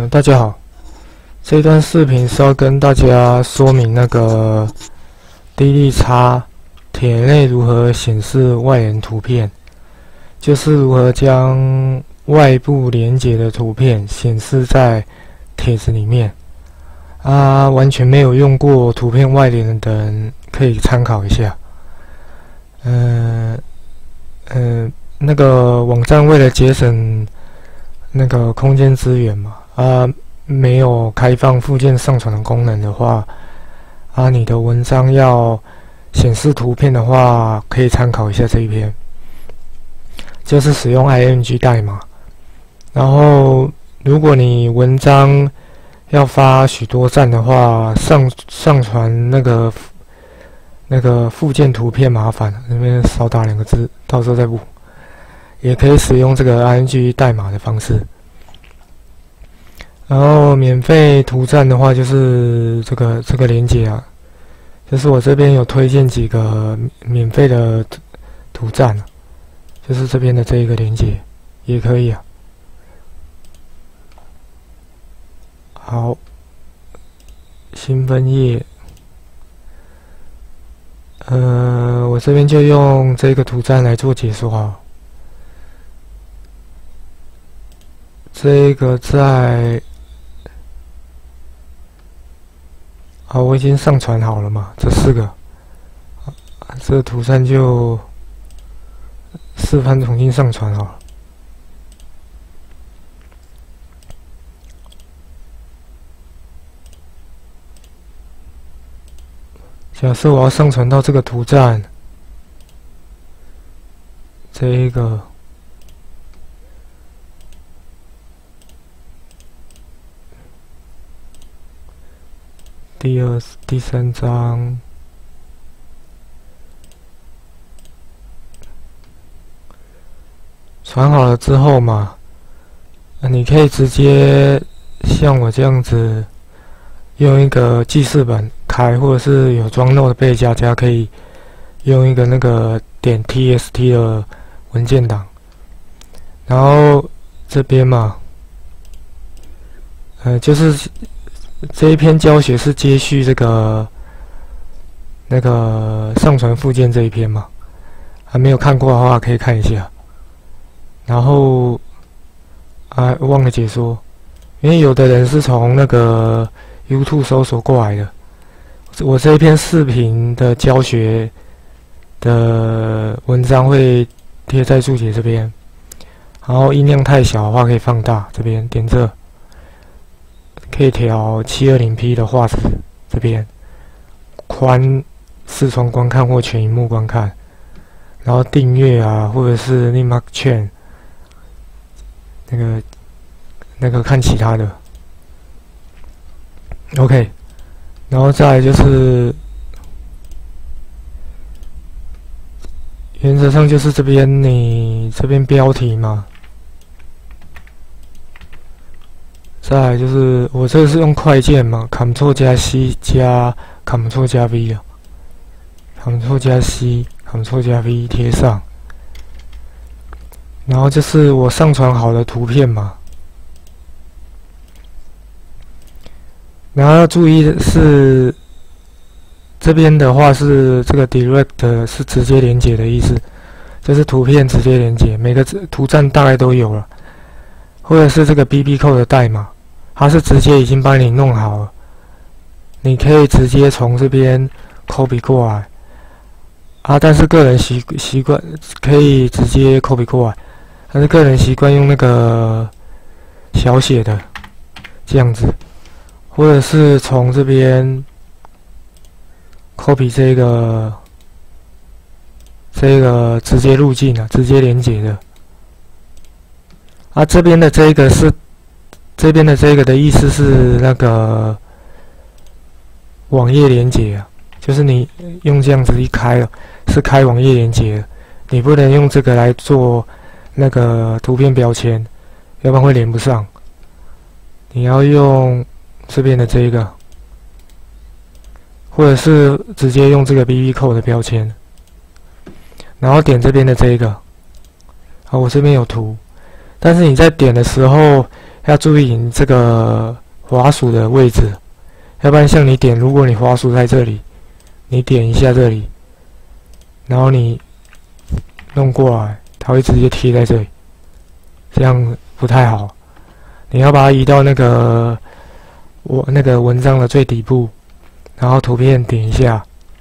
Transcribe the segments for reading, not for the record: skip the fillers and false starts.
大家好，这段视频是要跟大家说明那个 DLX 帖内如何显示外延图片，就是如何将外部连接的图片显示在帖子里面。完全没有用过图片外连的人可以参考一下。那个网站为了节省那个空间资源嘛，没有开放附件上传的功能的话，你的文章要显示图片的话，可以参考一下这一篇，就是使用 img 代码。然后，如果你文章要发许多站的话，上传那个附件图片麻烦，那边少打2个字，到时候再补。也可以使用这个 img 代码的方式。然后免费图站的话，就是这个连结啊，就是我这边有推荐几个免费的图站，就是这边的这一个连结也可以啊。好，新分页，我这边就用这个图站来做解说啊。这个在，我已经上传好了嘛，这4个，这个图站就示范重新上传好了。假设我要上传到这个图站，这一个。第3章，传好了之后嘛，你可以直接像我这样子，用一个记事本开，或者是有装 Note 的背夹，可以用一个那个.txt 的文件档，然后这边嘛，就是这一篇教学是接续这个那个上传附件这一篇嘛，还没有看过的话可以看一下。然后忘了解说，因为有的人是从那个 YouTube 搜索过来的，我这一篇视频的教学的文章会贴在注解这边，然后音量太小的话可以放大，这边点这。可以调720p 的画质，这边宽视窗观看或全萤幕观看，然后订阅或者是立马券，那个看其他的 ，OK， 然后再来就是原则上就是你这边标题嘛。再来就是我这个是用快键嘛 ，Ctrl 加 C 加 Ctrl 加 V 啊 ，Ctrl 加 C，Ctrl 加 V 贴上，然后就是我上传好的图片嘛。然后要注意的是，这边的话是这个 Direct 是直接连接的意思，就是图片直接连接，每个图站大概都有了，或者是这个 BB Code 的代码。它是直接已经帮你弄好了，你可以直接从这边 copy 过来但是个人习惯可以直接 copy 过来，但是个人习惯用那个小写的这样子，或者是从这边 copy 这个直接路径直接连接的这边的这个是。这边的这个的意思是那个网页连接就是你用这样子一开是开网页连接，你不能用这个来做那个图片标签，要不然会连不上。你要用这边的这个，或者是直接用这个 BB Code 的标签，然后点这边的这个。我这边有图，但是你在点的时候。 要注意你这个滑鼠的位置，要不然像你点，如果你滑鼠在这里，你点一下这里，然后你弄过来，它会直接贴在这里，这样不太好。你要把它移到那个那个文章的最底部，然后图片点一下，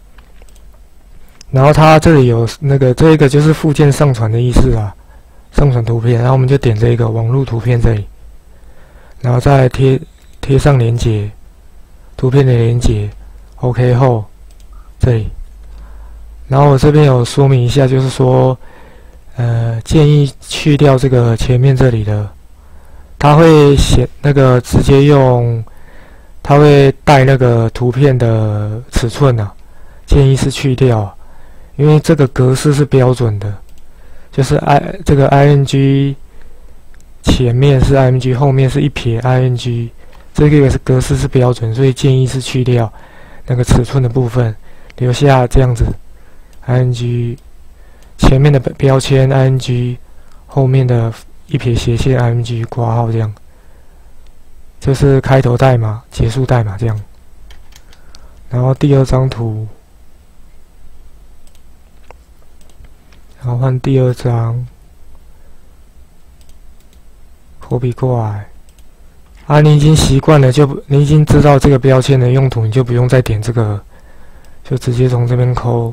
然后它这里有那个这个就是附件上传的意思啊，上传图片，然后我们就点这个网络图片这里，然后再贴上连结，图片的连结 ，OK 后这里，然后我这边有说明一下，就是说，建议去掉这个前面这里的，它会显那个直接用，它会带那个图片的尺寸啊，建议是去掉，因为这个格式是标准的，就是这个 ing 前面是 img， 后面是一撇 ing， 这个是格式是标准，所以建议是去掉那个尺寸的部分，留下这样子 ing 前面的标签 ing， 后面的一撇斜线 img 括号这样，这是开头代码、结束代码这样。然后第二张图，然后换第二张。copy 过来啊！你已经习惯了，你已经知道这个标签的用途，你就不用再点这个，就直接从这边抠，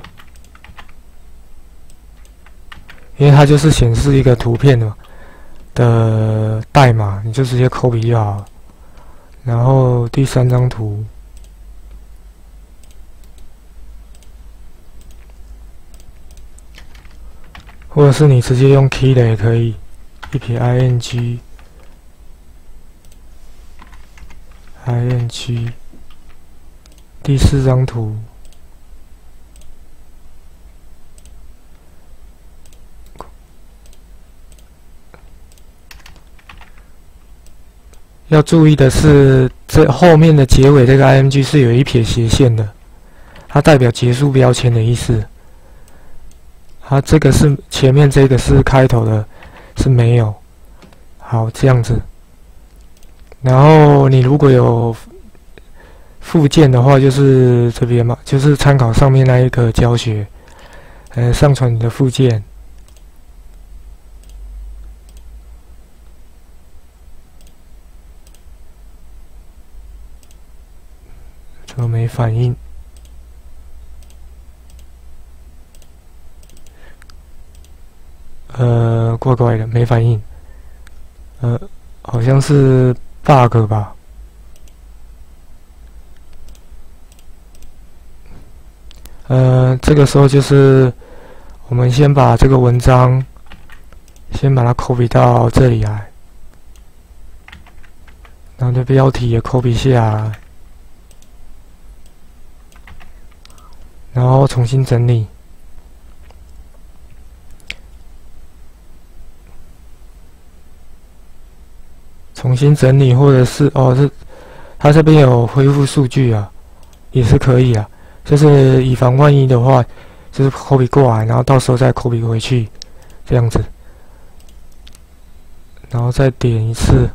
因为它就是显示一个图片的代码，你就直接 copy 就好了。然后第三张图，或者是你直接用 key 的也可以，一撇 ing。ing 第四张图，要注意的是，这后面的结尾这个 ing 是有一撇斜线的，它代表结束标签的意思。它这个是前面这个是开头的，是没有。好，这样子。然后你如果有附件的话，就是这边嘛，就是参考上面那一个教学，上传你的附件。怎么没反应？怪怪的，没反应。好像是 bug 吧。这个时候就是我们先把这个文章，先把它 copy 到这里来，然后这标题也 copy 下来，然后重新整理。重新整理，或者是它这边有恢复数据啊，也是可以啊。就是以防万一的话，就是 copy 过来，然后到时候再 copy 回去，这样子，然后再点一次。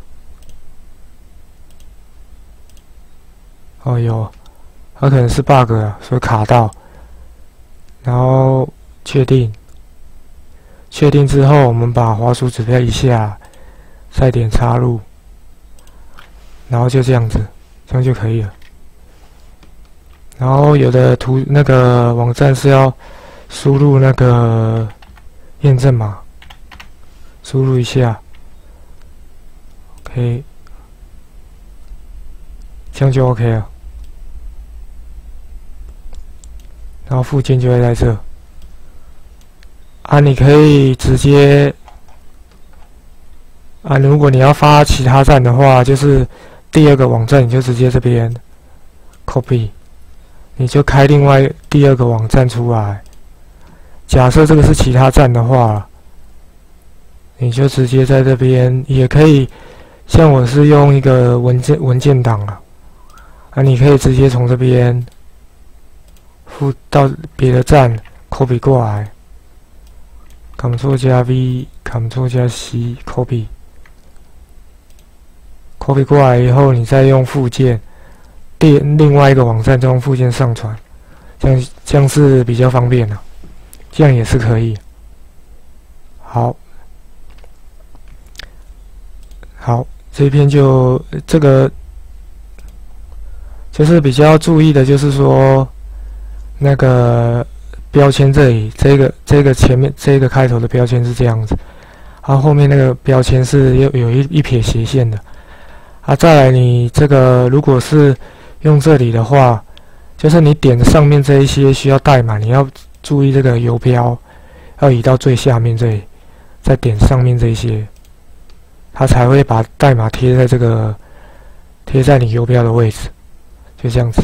有，它可能是 bug 啊，所以卡到。然后确定，确定之后，我们把滑鼠指标一下，再点插入。然后就这样子，这样就可以了。然后有的那个网站是要输入那个验证码，输入一下 ，OK， 这样就 OK 了。然后附件就会在这。你可以直接如果你要发其他站的话，就是第二个网站，你就直接这边 copy， 你就开另外第二个网站出来。假设这个是其他站的话，你就直接在这边，也可以，像我是用一个文件档你可以直接从这边附到别的站 copy 过来 ，Ctrl+V，Ctrl+C copy。 ，copy 过来以后，你再用附件另外一个网站再用附件上传，这样是比较方便的，这样也是可以。好，这一篇就这个就是比较注意的，就是说那个标签这里，这个前面这个开头的标签是这样子，然后后面那个标签是有一撇斜线的。再来你这个如果是用这里的话，就是你点上面这一些需要代码，你要注意这个游标要移到最下面这里，再点上面这一些，它才会把代码贴在你游标的位置，就这样子。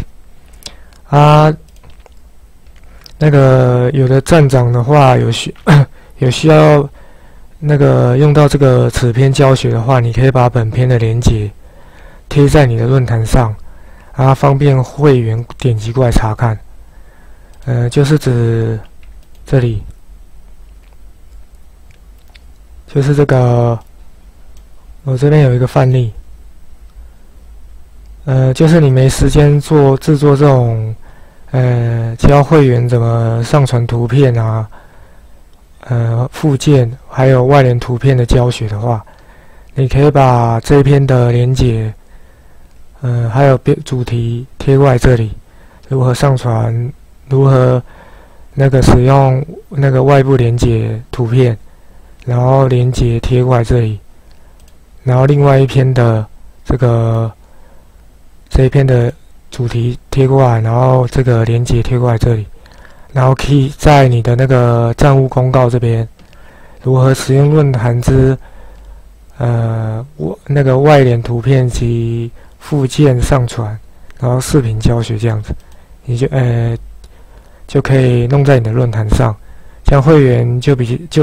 那个有的站长的话有需要那个用到这个此篇教学的话，你可以把本篇的连结贴在你的论坛上，方便会员点击过来查看。就是指这里，就是这个，我这边有一个范例，就是你没时间制作这种，教会员怎么上传图片啊，附件还有外联图片的教学的话，你可以把这一篇的连结，还有主题贴过来这里，如何上传，如何那个使用那个外部连结图片，然后连结贴过来这里，然后另外一篇的这一篇的主题贴过来，然后这个连结贴过来这里，然后可以在你的那个站务公告这边，如何使用论坛之那个外联图片及附件上传，然后视频教学这样子，你就可以弄在你的论坛上，这样会员就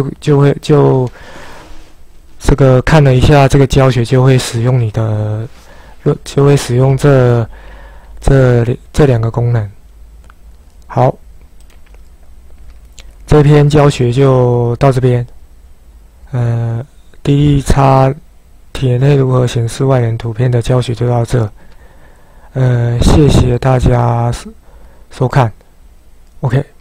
这个看了一下这个教学，就会使用这两个功能。好，这篇教学就到这边。第一插帖内如何显示外联图片的教学就到这。谢谢大家收看。OK。